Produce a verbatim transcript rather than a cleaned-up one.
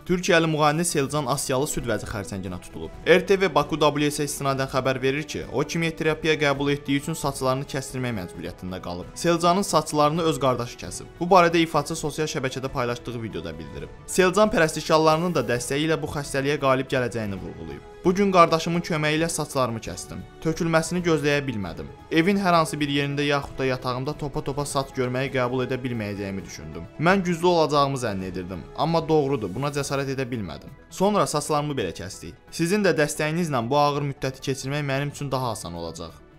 Türkiyəli müğənni Selcan Asiyalı süd vəzi xərçənginə tutulub. R T V Baku W S istinadən xəbər verir ki, o kimyoterapiya qəbul etdiyi üçün saçlarını kəsdirmək məcburiyyətində qalıb. Selcanın saçlarını öz qardaşı kəsib. Bu barədə ifaçı sosial şəbəkədə paylaşdığı videoda bildirib. Selcan pərəstişkarlarının da dəstəyi ilə bu xəstəliyə qalib gələcəyini vurğulayıb. Bu gün qardaşımın köməyi ilə saçlarımı kəsdim. Tökülməsini gözləyə bilmədim. Evin hər hansı bir yerində yaxud da yatağımda topa-topa saç görməyi qəbul edə bilməyəcəyimi düşündüm. Mən güclü olacağımı zənn edirdim, amma doğrudur, buna cəsarət edə bilmədim. Sonra saçlarımı belə kəsdik. Sizin də dəstəyinizlə bu ağır müddəti keçirmək mənim üçün daha asan olacaq.